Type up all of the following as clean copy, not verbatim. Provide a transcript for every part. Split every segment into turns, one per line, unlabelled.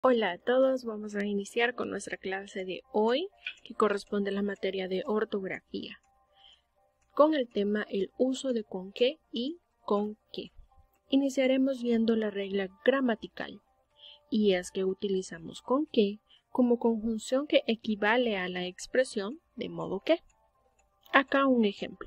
Hola a todos, vamos a iniciar con nuestra clase de hoy, que corresponde a la materia de ortografía, con el tema el uso de con qué y con qué. Iniciaremos viendo la regla gramatical, y es que utilizamos con qué como conjunción que equivale a la expresión de modo que. Acá un ejemplo.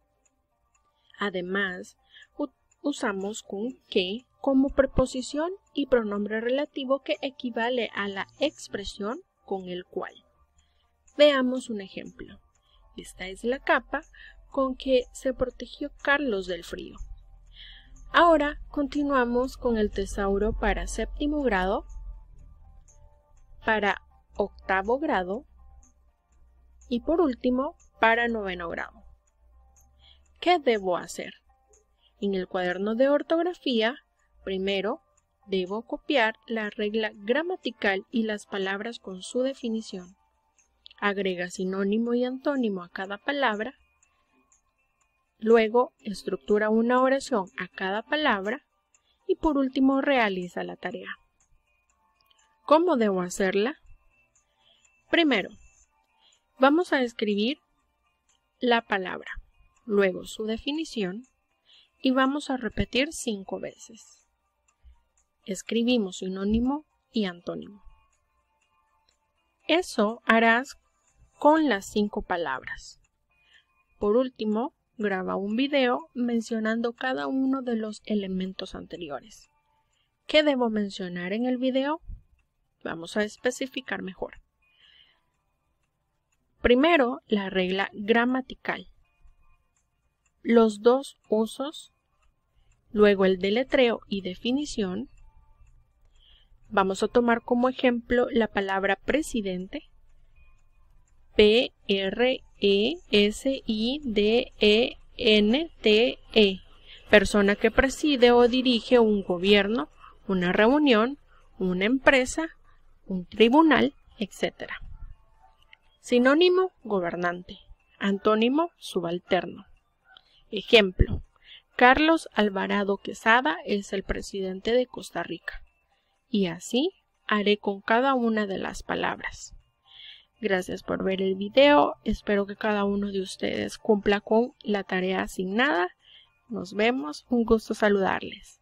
Además, usamos con qué como preposición y pronombre relativo que equivale a la expresión con el cual. Veamos un ejemplo. Esta es la capa con que se protegió Carlos del frío. Ahora continuamos con el tesauro para séptimo grado, para octavo grado y por último para noveno grado. ¿Qué debo hacer? En el cuaderno de ortografía, primero debo copiar la regla gramatical y las palabras con su definición. Agrega sinónimo y antónimo a cada palabra. Luego estructura una oración a cada palabra y por último realiza la tarea. ¿Cómo debo hacerla? Primero, vamos a escribir la palabra, luego su definición y vamos a repetir 5 veces. Escribimos sinónimo y antónimo. Eso harás con las 5 palabras. Por último, graba un video mencionando cada uno de los elementos anteriores. ¿Qué debo mencionar en el video? Vamos a especificar mejor. Primero, la regla gramatical. Los 2 usos, luego el deletreo y definición. Vamos a tomar como ejemplo la palabra presidente, P-R-E-S-I-D-E-N-T-E, persona que preside o dirige un gobierno, una reunión, una empresa, un tribunal, etc. Sinónimo, gobernante. Antónimo, subalterno. Ejemplo, Carlos Alvarado Quesada es el presidente de Costa Rica. Y así haré con cada una de las palabras. Gracias por ver el video, espero que cada uno de ustedes cumpla con la tarea asignada. Nos vemos, un gusto saludarles.